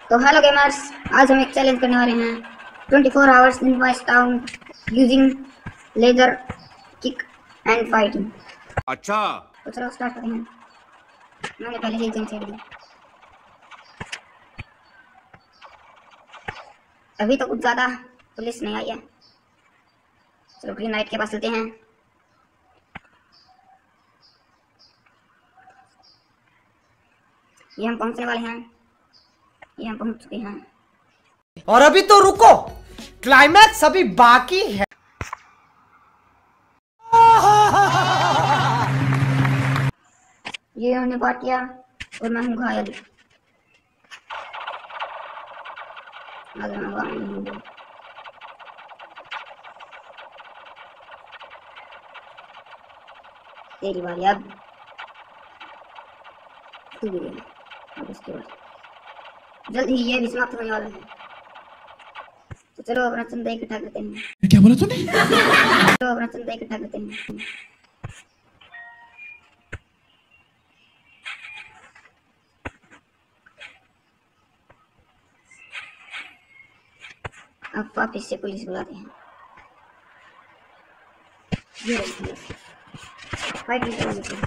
तो hello gamers, आज हम एक चैलेंज करने वाले हैं 24 hours in vice town using laser kick and fighting. अच्छा, तो चलो स्टार्ट करते हैं। मैंने पहले ही जंग छेड़ दी। अभी तो कुछ ज़्यादा पुलिस नहीं आई है। चलो ग्रीन लाइट के पास चलते हैं। ये हम पहुंचने वाले हैं। ये हम पहुंच चुके हैं। और अभी तो रुको, क्लाइमैक्स अभी बाकी है। ये उन्होंने पार किया और मैं हूँ घायल। तेरी बारी अब। अब इसके बाद जल्द ही ये भी समाप्त होने वाला है। तो चलो अपना चंदा इकट्ठा करते हैं। क्या बोला तूने? चलो अपना चंदा इकट्ठा करते हैं। अब वापिस से पुलिस बुलाते हैं। ये रही पुलिस। फाइट भी करेंगे।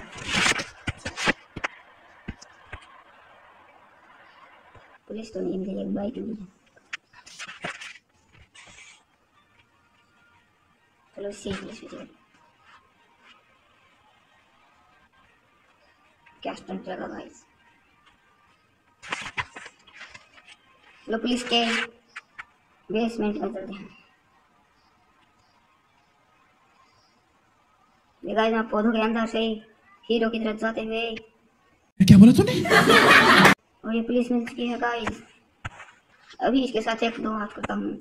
पुलिस तो नहीं मिली, एक बाइक मिली है। चलो इससे पुलिस भी क्या स्टंट लगा गाइस। चलो पुलिस के बेसमेंट में चलते हैं। ये गाइस मैं पौधों के अंदर से हीरो की तरफ जाते हुए। क्या बोला तूने? और ये पुलिस मिल चुकी है गाइस। अभी इसके साथ एक दो हाथ करता हूँ।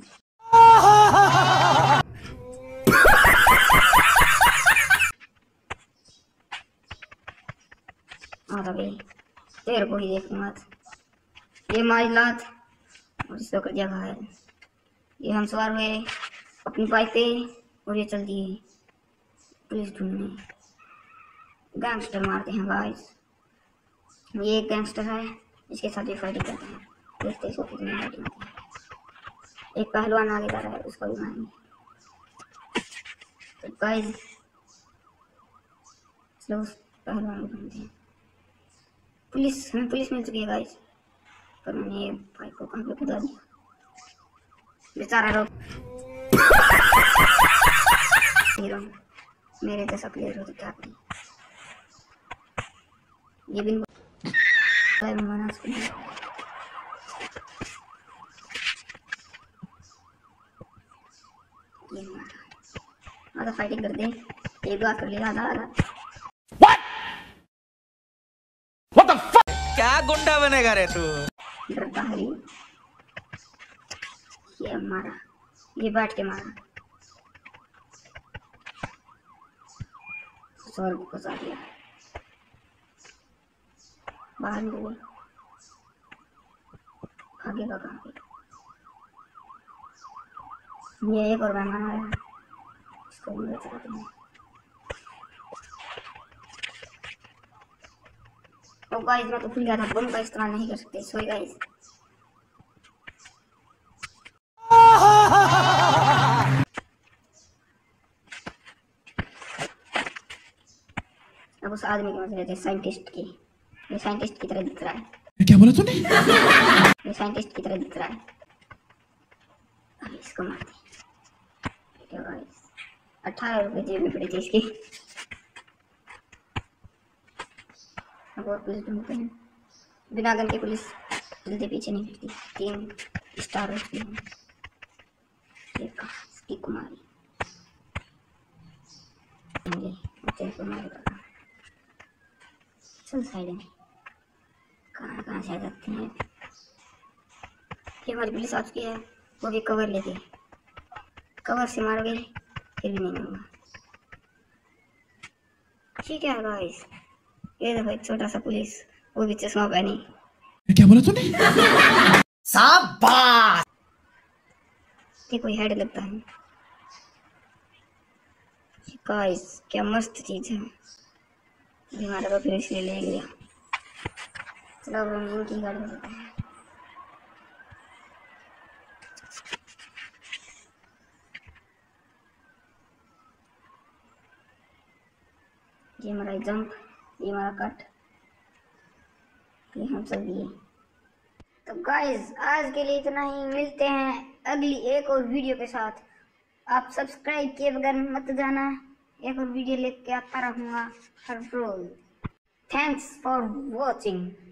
और अभी तेरे को ही देखूंगा। ये मारी लात और इसको कर दिया घायल। ये हम सवार हुए अपनी बाइक पे और ये चल दिए पुलिस ढूंढने। गैंगस्टर मारते हैं गाइस। ये एक गैंगस्टर है, इसके साथ भी फाइटिंग करते हैं। देखते हैं इसको कितनी फाइटिंग होती है। एक पहलवान आगे जा रहा है, उसको भी मारेंगे। तो गाइस चलो उस पहलवान को ढूंढते हैं। हमें पुलिस मिल चुकी है गाइस, पर मैंने ये बाइक को कहाँ पे कुदा दिया। बेचारा लोग हीरो मेरे जैसा प्लेयर हो तो क्या करें। ये भी माना उसको। ये मारा आधा फाइटिंग कर दे, एक बार कर लिया आधा आधा। क्या गुंडा बनेगा रे तू? डरता है ये मारा, ये बैठ के मारा। स्वर्ग को फंसा दिया। बाहर निकल, भागेगा कहाँ पे। ये एक और मेहमान आया, इसको भी चलाते हैं। ओ गाइस मैं तो भूल गया था, बम का इस्तेमाल नहीं कर सकते। Sorry guys. अब उस आदमी के मजे थे साइंटिस्ट की। ये साइंटिस्ट की तरह दिख रहा है। क्या बोला तूने? ये साइंटिस्ट की तरह दिख रहा है। अब इसको मारते हैं। 18 रुपए जेब में पड़ी थी इसकी। अब और पुलिस ढूंढते हैं। बिना गन के पुलिस जल्दी पीछे नहीं हटती। 3 स्टार होती है। देखा इसकी कुमारी को मारेगा। चल साइड में कहाँ कहाँ से आ जाते हैं। ये हमारी पुलिस आ चुकी है, वो भी कवर लेके। कवर से मारोगे फिर भी नहीं मारूंगा। ठीक है गाइस, ये देखो एक छोटा सा पुलिस, वो भी चश्मा पहनी। क्या बोला तूने? शाबाश! ये कोई हेड लगता है गाइस। क्या मस्त चीज है। हमारा तो फिर इसलिए ले गया। चलो हम इनकी गाड़ी में चलते हैं। ये हमारा जंप, ये हमारा कट, ये हम चल दिए। तो गाइस आज के लिए इतना ही, मिलते हैं अगली एक और वीडियो के साथ। आप सब्सक्राइब किए बगैर मत जाना, एक और वीडियो लेके आता रहूंगा हर रोज। Thanks for watching.